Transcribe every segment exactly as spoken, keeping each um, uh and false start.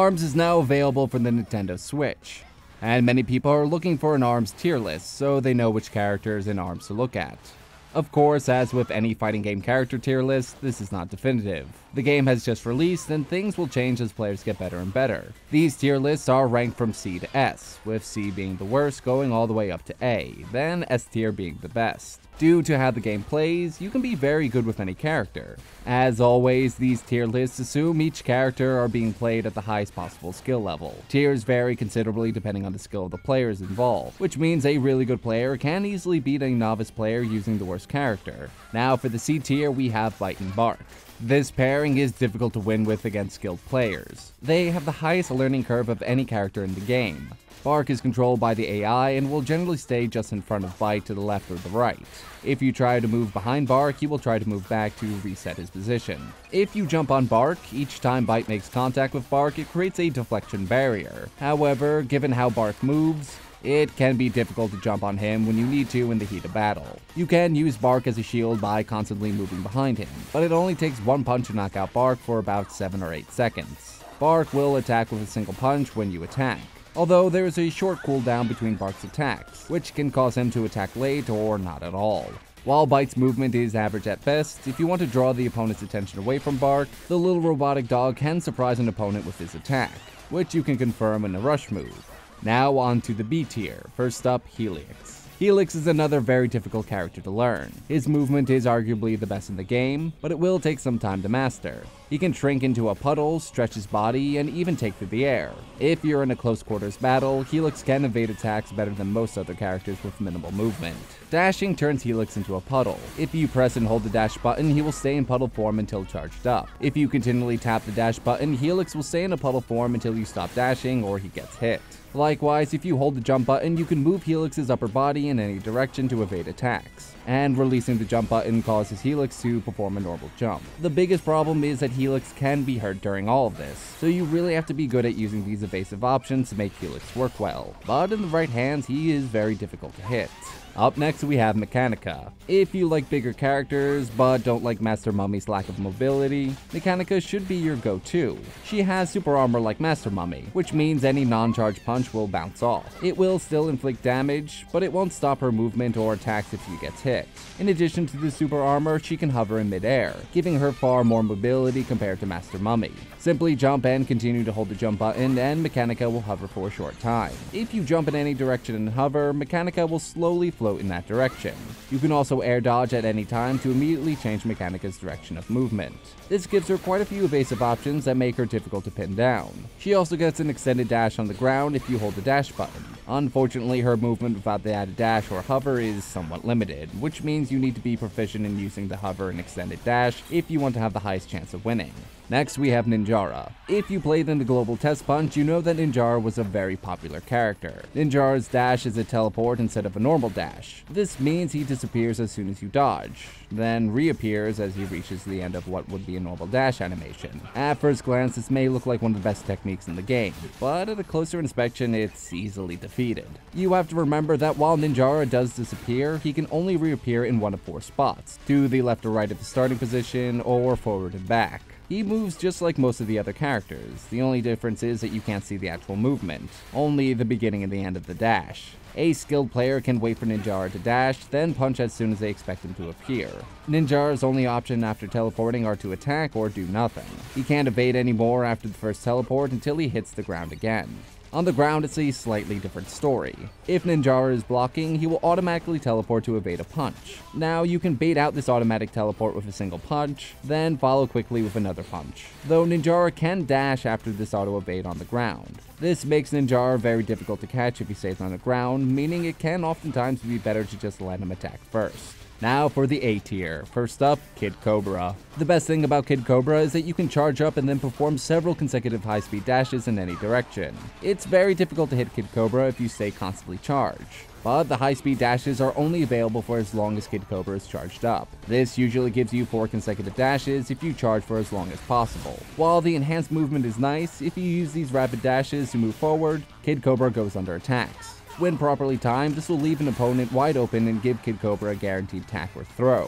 ARMS is now available for the Nintendo Switch, and many people are looking for an ARMS tier list so they know which characters in ARMS to look at. Of course, as with any fighting game character tier list, this is not definitive. The game has just released and things will change as players get better and better. These tier lists are ranked from C to S, with C being the worst going all the way up to A, then S tier being the best. Due to how the game plays, you can be very good with any character. As always, these tier lists assume each character are being played at the highest possible skill level. Tiers vary considerably depending on the skill of the players involved, which means a really good player can easily beat a novice player using the worst character. Now for the C tier, we have Bite and Bark. This pairing is difficult to win with against skilled players. They have the highest learning curve of any character in the game. Bark is controlled by the A I and will generally stay just in front of Bite to the left or the right. If you try to move behind Bark, he will try to move back to reset his position. If you jump on Bark, each time Bite makes contact with Bark, it creates a deflection barrier. However, given how Bark moves, it can be difficult to jump on him when you need to in the heat of battle. You can use Bark as a shield by constantly moving behind him, but it only takes one punch to knock out Bark for about seven or eight seconds. Bark will attack with a single punch when you attack, although there is a short cooldown between Bark's attacks, which can cause him to attack late or not at all. While Bite's movement is average at best, if you want to draw the opponent's attention away from Bark, the little robotic dog can surprise an opponent with his attack, which you can confirm in a rush move. Now on to the B tier, first up Helix. Helix is another very difficult character to learn. His movement is arguably the best in the game, but it will take some time to master. He can shrink into a puddle, stretch his body, and even take to the air. If you're in a close quarters battle, Helix can evade attacks better than most other characters with minimal movement. Dashing turns Helix into a puddle. If you press and hold the dash button, he will stay in puddle form until charged up. If you continually tap the dash button, Helix will stay in a puddle form until you stop dashing or he gets hit. Likewise, if you hold the jump button, you can move Helix's upper body in any direction to evade attacks, and releasing the jump button causes Helix to perform a normal jump. The biggest problem is that Helix can be hurt during all of this, so you really have to be good at using these evasive options to make Helix work well, but in the right hands, he is very difficult to hit. Up next, we have Mechanica. If you like bigger characters, but don't like Master Mummy's lack of mobility, Mechanica should be your go-to. She has super armor like Master Mummy, which means any non-charge punch will bounce off. It will still inflict damage, but it won't stop her movement or attacks if she gets hit. In addition to the super armor, she can hover in midair, giving her far more mobility compared to Master Mummy. Simply jump and continue to hold the jump button, and Mechanica will hover for a short time. If you jump in any direction and hover, Mechanica will slowly float in that direction. You can also air dodge at any time to immediately change Mechanica's direction of movement. This gives her quite a few evasive options that make her difficult to pin down. She also gets an extended dash on the ground if you hold the dash button. Unfortunately, her movement without the added dash or hover is somewhat limited, which means you need to be proficient in using the hover and extended dash if you want to have the highest chance of winning. Next, we have Ninjara. If you played in the Global Test Punch, you know that Ninjara was a very popular character. Ninjara's dash is a teleport instead of a normal dash. This means he disappears as soon as you dodge, then reappears as he reaches the end of what would be a normal dash animation. At first glance, this may look like one of the best techniques in the game, but at a closer inspection, it's easily defeated. You have to remember that while Ninjara does disappear, he can only reappear in one of four spots, to the left or right of the starting position, or forward and back. He moves just like most of the other characters. The only difference is that you can't see the actual movement, only the beginning and the end of the dash. A skilled player can wait for Ninjara to dash, then punch as soon as they expect him to appear. Ninjara's only option after teleporting are to attack or do nothing. He can't evade anymore after the first teleport until he hits the ground again. On the ground, it's a slightly different story. If Ninjara is blocking, he will automatically teleport to evade a punch. Now, you can bait out this automatic teleport with a single punch, then follow quickly with another punch, though Ninjara can dash after this auto evade on the ground. This makes Ninjara very difficult to catch if he stays on the ground, meaning it can oftentimes be better to just let him attack first. Now for the A tier. First up, Kid Cobra. The best thing about Kid Cobra is that you can charge up and then perform several consecutive high-speed dashes in any direction. It's very difficult to hit Kid Cobra if you stay constantly charged, but the high-speed dashes are only available for as long as Kid Cobra is charged up. This usually gives you four consecutive dashes if you charge for as long as possible. While the enhanced movement is nice, if you use these rapid dashes to move forward, Kid Cobra goes under attacks. When properly timed, this will leave an opponent wide open and give Kid Cobra a guaranteed attack or throw.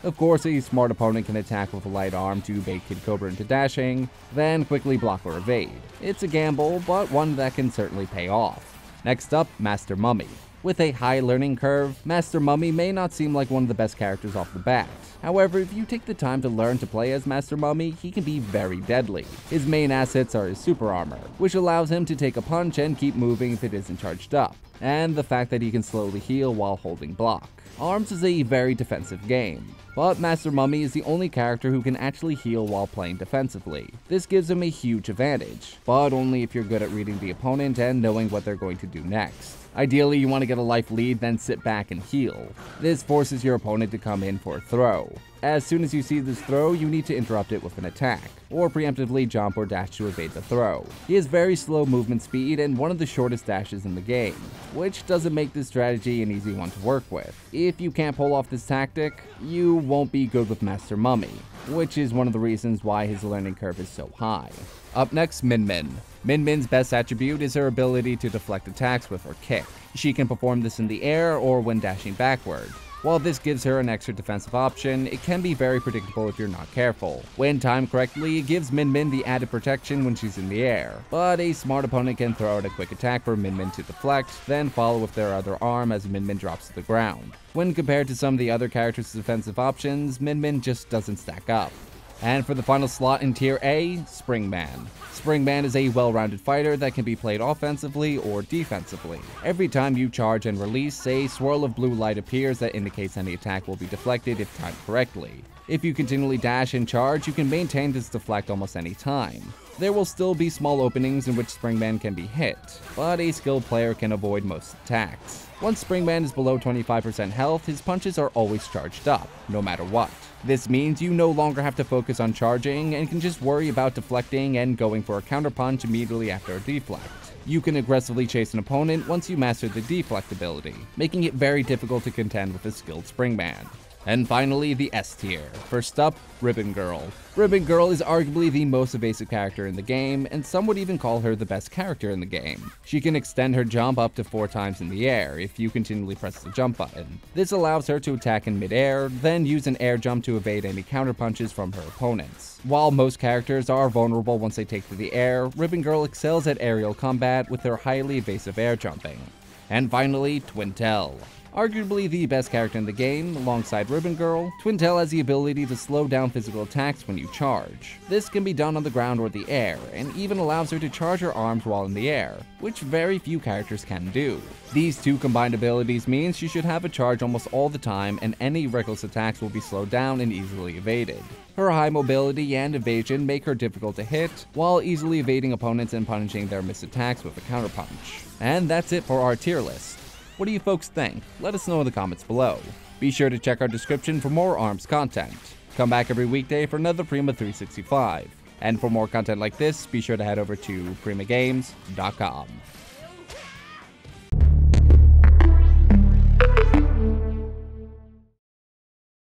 Of course, a smart opponent can attack with a light arm to bait Kid Cobra into dashing, then quickly block or evade. It's a gamble, but one that can certainly pay off. Next up, Master Mummy. With a high learning curve, Master Mummy may not seem like one of the best characters off the bat. However, if you take the time to learn to play as Master Mummy, he can be very deadly. His main assets are his super armor, which allows him to take a punch and keep moving if it isn't charged up, and the fact that he can slowly heal while holding block. Arms is a very defensive game, but Master Mummy is the only character who can actually heal while playing defensively. This gives him a huge advantage, but only if you're good at reading the opponent and knowing what they're going to do next. Ideally, you want to get a life lead, then sit back and heal. This forces your opponent to come in for a throw. As soon as you see this throw, you need to interrupt it with an attack, or preemptively jump or dash to evade the throw. He has very slow movement speed and one of the shortest dashes in the game, which doesn't make this strategy an easy one to work with. If you can't pull off this tactic, you won't be good with Master Mummy, which is one of the reasons why his learning curve is so high. Up next, Min Min. Min Min's best attribute is her ability to deflect attacks with her kick. She can perform this in the air or when dashing backward. While this gives her an extra defensive option, it can be very predictable if you're not careful. When timed correctly, it gives Min Min the added protection when she's in the air, but a smart opponent can throw out a quick attack for Min Min to deflect, then follow with their other arm as Min Min drops to the ground. When compared to some of the other characters' defensive options, Min Min just doesn't stack up. And for the final slot in Tier A, Springman. Springman is a well-rounded fighter that can be played offensively or defensively. Every time you charge and release, a swirl of blue light appears that indicates any attack will be deflected if timed correctly. If you continually dash and charge, you can maintain this deflect almost any time. There will still be small openings in which Springman can be hit, but a skilled player can avoid most attacks. Once Springman is below twenty-five percent health, his punches are always charged up, no matter what. This means you no longer have to focus on charging and can just worry about deflecting and going for a counterpunch immediately after a deflect. You can aggressively chase an opponent once you master the deflect ability, making it very difficult to contend with a skilled Springman. And finally, the S tier. First up, Ribbon Girl. Ribbon Girl is arguably the most evasive character in the game, and some would even call her the best character in the game. She can extend her jump up to four times in the air if you continually press the jump button. This allows her to attack in mid-air, then use an air jump to evade any counterpunches from her opponents. While most characters are vulnerable once they take to the air, Ribbon Girl excels at aerial combat with her highly evasive air jumping. And finally, Twintelle. Arguably the best character in the game, alongside Ribbon Girl, Twintelle has the ability to slow down physical attacks when you charge. This can be done on the ground or the air, and even allows her to charge her arms while in the air, which very few characters can do. These two combined abilities means she should have a charge almost all the time, and any reckless attacks will be slowed down and easily evaded. Her high mobility and evasion make her difficult to hit, while easily evading opponents and punishing their missed attacks with a counterpunch. And that's it for our tier list. What do you folks think? Let us know in the comments below. Be sure to check our description for more ARMS content. Come back every weekday for another Prima three sixty-five. And for more content like this, be sure to head over to prima games dot com.